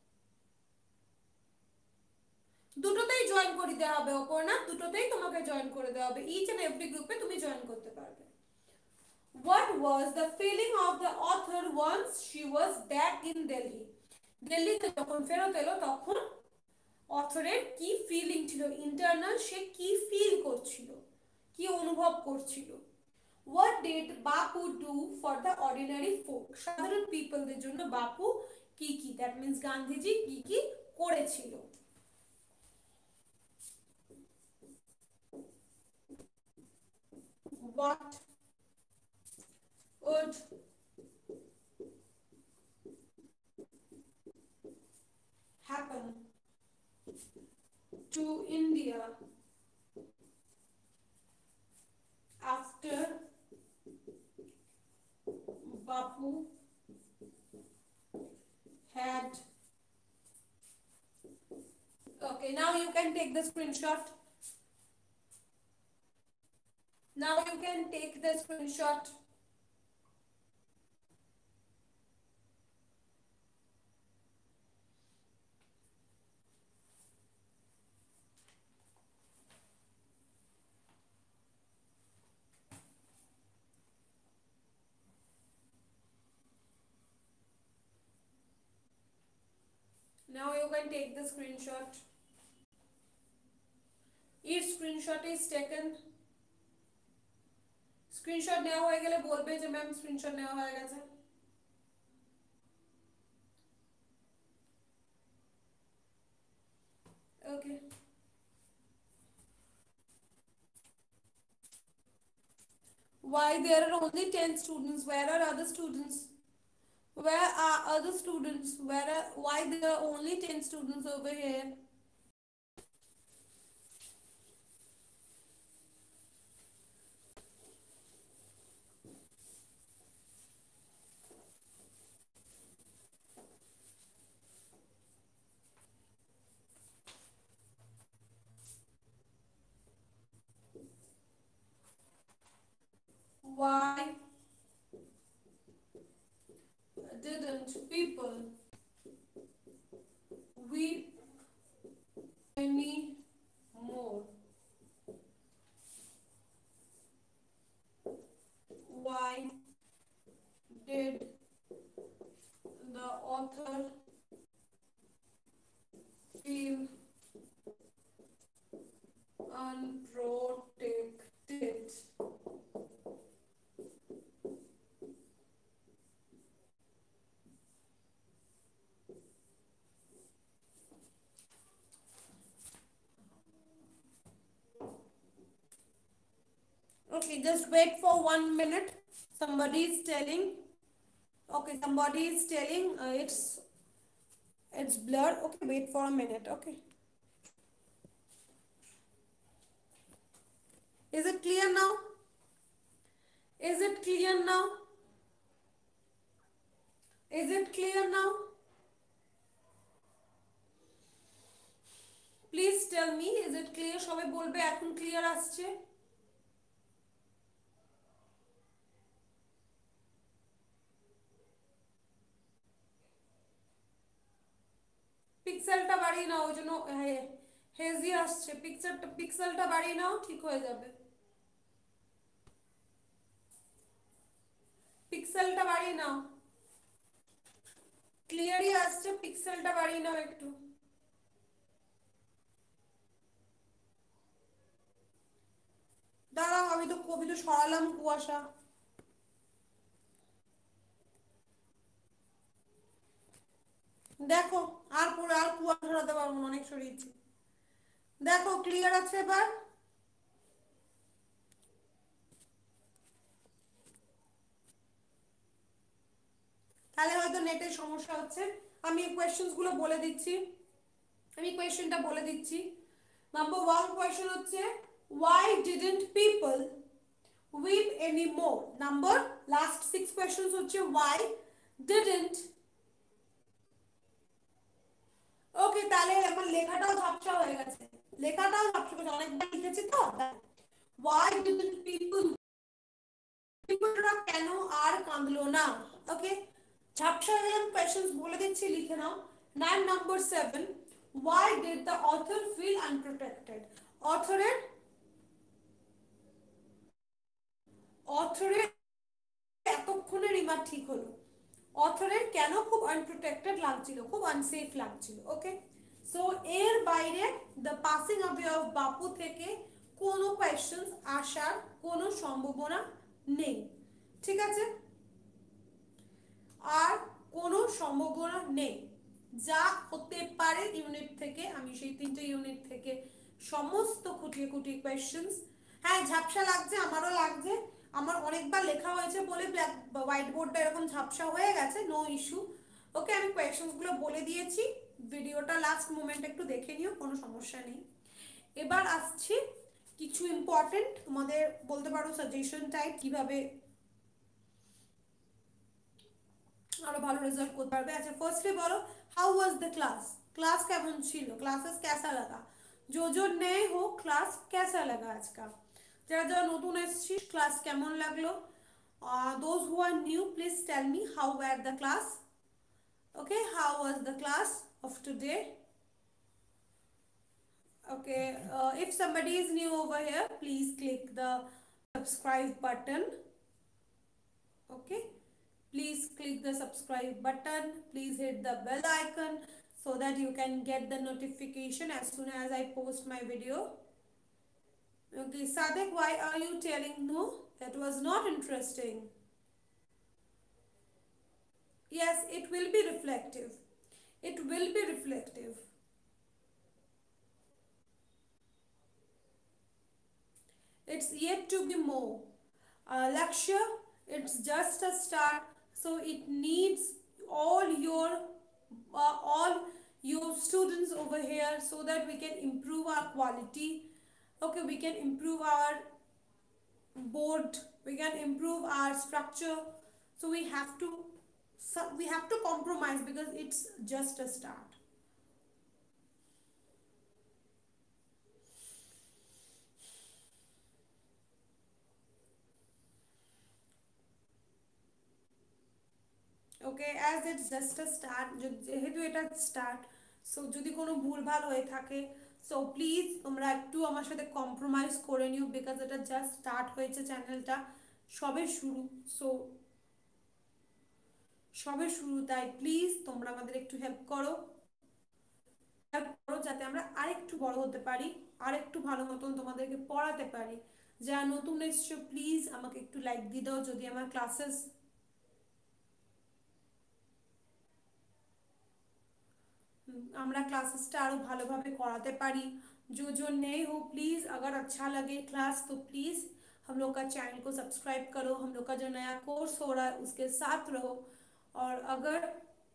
দুটোতেই জয়েন করে দেওয়া হবে অপর্ণা, দুটোতেই তোমাকে জয়েন করে দেওয়া হবে, ইচ এন্ড এভরি গ্রুপে তুমি জয়েন করতে পারবে। What was the feeling of the author once she was back in Delhi? দিল্লিতে যখন ফেরত এলো তখন অথরের কি ফিলিং ছিল, ইন্টারনাল সে কি ফিল করছিল, কি অনুভব করছিল? What did Bapu do for the ordinary folk? সাধারণ পিপলদের জন্য বাপু কি কি, দ্যাট মিন্স গান্ধীজি কি কি করেছিল? What would happen to India after Bapu had, okay, now you can take the screenshot. Now you can take the screenshot. Now you can take the screenshot. If screenshot is taken, screenshot নেওয়া হয়ে গেলে বলবে যে ma'am screenshot নেওয়া হয়ে গেছে। ওকে, why there are only 10 students? Where are other students? Where are other students? Why there are only 10 students over here? Why didn't people weep anymore? Why did the author feel unprotected? Okay, just wait for 1 minute. Somebody is telling. Okay, somebody is telling it's blurred. Okay, wait for a minute. Okay, is it clear now? Is it clear now? Is it clear now? Please tell me, is it clear? সবাই বলবে এখন clear আসছে। পিক্সেলটা বাড়িয়ে নাও, ওই জন্য hazy আসছে। পিক্সেলটা বাড়িয়ে নাও, ঠিক হয়ে যাবে। পিক্সেলটা বাড়িয়ে নাও, ক্লিয়ারই আসছে। পিক্সেলটা বাড়িয়ে নাও একটু। দাঁড়াও, আমি তো সরালাম কুয়াশা। দেখো, আর কুয়াশা সরাতে পারবো না, অনেক সরিয়েছি। দেখো ক্লিয়ার আছে এবার? তাহলে হয়তো নেটের সমস্যা হচ্ছে। আমি কোয়েশ্চেন্স গুলো বলে দিচ্ছি। আমি কোয়েশ্চেনটা বলে দিচ্ছি। নাম্বার 1 কোয়েশ্চেন হচ্ছে, why didn't people weep anymore? Number last 6 questions হচ্ছে why didn't। ওকে, তাহলে আমার লেখাটাও ঝাপসা হয়ে গেছে। লেখাটাও ঝাপসা হয়ে গেছে, অনেকবার লিখেছি তো। why didn't people, পিপলরা কেন আর কাঁদলো না? ওকে, ঝাপসা হয়ে গেলাম। কোয়েশ্চেন্স বলে দিচ্ছি, লিখে নাও। Number 7, why did the author feel unprotected? অথরের অথরের এতক্ষণে রিমার্ক ঠিক হলো। অথরের কেন খুব আনপ্রোটেক্টেড লাগছিল, খুব আনসেফ লাগছিল। ওকে, সো এর বাইরে the passing of of Bapu থেকে কোনো কোয়েশ্চেন্স আসার কোনো সম্ভাবনা নেই। ঠিক আছে, আর কোনো সম্ভাবনা নেই। যা হতে পারে ইউনিট থেকে, আমি সেই 3টে ইউনিট থেকে সমস্ত খুঁটিয়ে খুঁটিয়ে কোয়েশ্চেন্স। হ্যাঁ, ঝাপসা লাগছে, আমারও লাগছে। আমার অনেকবার লেখা হয়েছে বলে ব্ল্যাক হোয়াইট বোর্ডটা এরকম ঝাপসা হয়ে গেছে, নো ইস্যু। ওকে, আমি কোয়েশ্চেন্সগুলো বলে দিয়েছি। ভিডিওটা লাস্ট মোমেন্ট একটু দেখে নিও, কোনো সমস্যা নেই। এবার আসছি কিছু ইম্পর্টেন্ট, তোমাদের বলতে পারো সাজেশন টাইপ, কিভাবে আরো ভালো রেজাল্ট করতে পারবে। আচ্ছা, ফার্স্টলি বলো, how was the class? Class কেমন ছিল? क्लासेस कैसा लगा? जो नए हो, क्लास कैसा लगा आज का? যারা যারা নতুন এসেছিস, ক্লাস কেমন লাগলো? those who are new, please tell me how were the class. Okay, how was the class of today? Okay, if somebody is new over here, please click the subscribe button. Okay, please click the subscribe button. Please hit the bell icon so that you can get the notification as soon as I post my video. Okay, Sadek, why are you telling no? That was not interesting. Yes, it will be reflective. It will be reflective. It's yet to be more. Lakshya, it's just a start. So it needs all your students over here so that we can improve our quality. Okay, we can improve our board, we can improve our structure. So we have to compromise because it's just a start. Okay, as it's just a start, যেহেতু এটা start, so যদি কোনো ভুলভাল হয়ে থাকে, so please তোমরা একটু আমার সাথে কম্প্রোমাইজ করে নিও, বিকজ এটা জাস্ট স্টার্ট হয়েছে, চ্যানেলটা সবে শুরু। সো সবে শুরু, তাই প্লিজ তোমরা আমাদের একটু হেল্প করো যাতে আমরা আরেকটু বড় হতে পারি, আরেকটু ভালো মতন তোমাদেরকে পড়াতে পারি। যারা নতুন এসছো, প্লিজ আমাকে একটু লাইক দিয়ে দাও যদি আমার ক্লাসেস আমরা ক্লাसेसটা আরো ভালোভাবে করাতে পারি। जो जो नए हो, प्लीज अगर अच्छा लगे क्लास तो प्लीज हम लोग का चैनल को सब्सक्राइब करो, हम लोग का जो नया कोर्स हो रहा है उसके साथ रहो। और अगर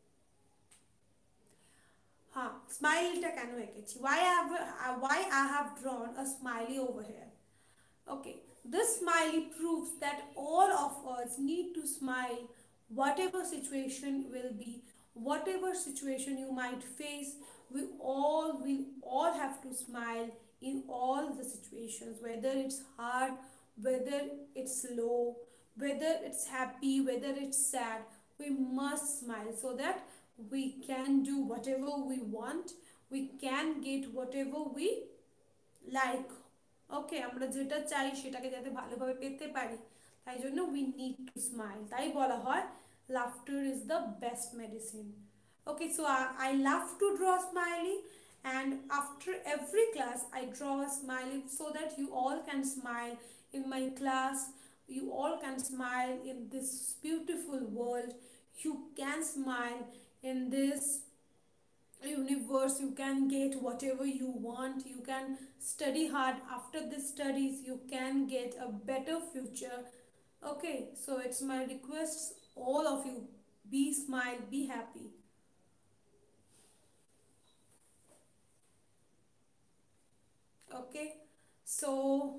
हाँ, स्माइलीটা কেন এঁকেছি, why I have drawn a smiley over here. Okay, this smiley proves that all of us need to smile, whatever situation will be, whatever situation you might face. We all have to smile in all the situations, whether it's hard, whether it's low, whether it's happy, whether it's sad. We must smile so that we can do whatever we want, we can get whatever we like. Okay, আমরা যেটা চাই সেটাকে যাতে ভালোভাবে পেতে পারি, তাই জন্য উই নিড টু স্মাইল। তাই বলা হয় laughter is the best medicine. Okay, so I love to draw smiley, and after every class I draw a smiley so that you all can smile in my class, you all can smile in this beautiful world, you can smile in this universe, you can get whatever you want, you can study hard, after the studies you can get a better future. Okay, so it's my request, all of you, be smile, be happy. Okay, so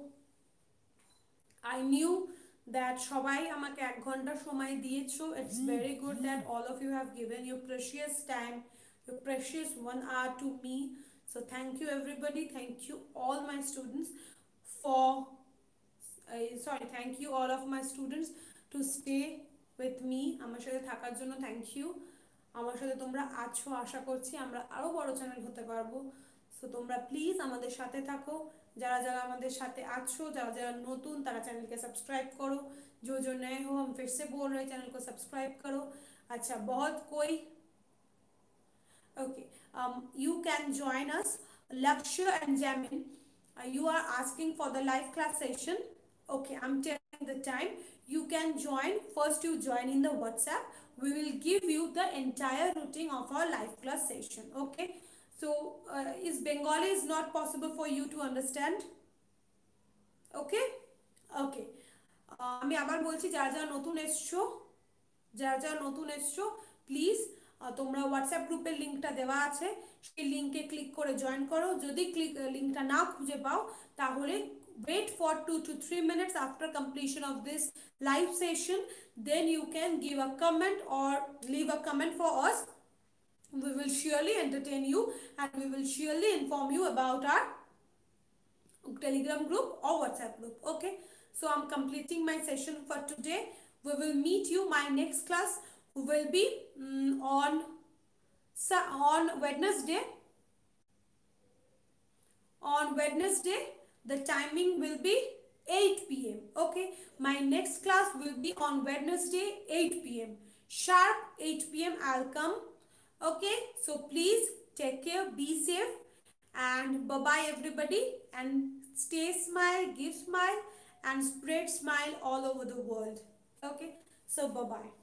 I knew that সবাই আমাকে 1 ঘন্টা সময় দিয়েছো। It's very good that all of you have given your precious time, your precious 1 hour to me. So thank you everybody, thank you all my students for thank you all of my students to stay with me, আমার সাথে থাকার জন্য thank you. আমার সাথে তোমরা আছো, আশা করছি আমরা আরও বড় চ্যানেল হতে পারবো। সো তোমরা প্লিজ আমাদের সাথে থাকো, যারা যারা আমাদের সাথে আছো, যারা যারা নতুন তারা চ্যানেলকে सब्सक्राइब करो, जो नए हो हम फिर से बोल रहे हैं चैनल को सब्सक्राइब करो। अच्छा, बहुत कोई okay, you can join us, Lakshya and Jamin, you are asking for the live class session. Okay, I'm telling the time. You can join, first you join in the WhatsApp, we will give you the entire routine of our live class session. Okay, so is Bengali is not possible for you to understand? Okay, okay, আমি আবার বলছি, যারা যারা নতুন এসছো, যারা যারা নতুন এসছো প্লিজ তোমরা হোয়াটসঅ্যাপ গ্রুপের লিঙ্কটা দেওয়া আছে, সেই লিঙ্কে ক্লিক করে জয়েন করো। যদি লিঙ্কটা না খুঁজে পাও তাহলে wait for 2 to 3 minutes after completion of this live session, then you can give a comment or leave a comment for us. We will surely entertain you and we will surely inform you about our Telegram group or WhatsApp group. Okay, so I'm completing my session for today. We will meet you my next class will be on Wednesday. On Wednesday the timing will be 8 p.m. Okay, my next class will be on Wednesday 8 p.m. sharp 8 p.m. I'll come. Okay, so please take care, be safe, and bye bye everybody, and stay smile, give smile, and spread smile all over the world. Okay, so bye bye.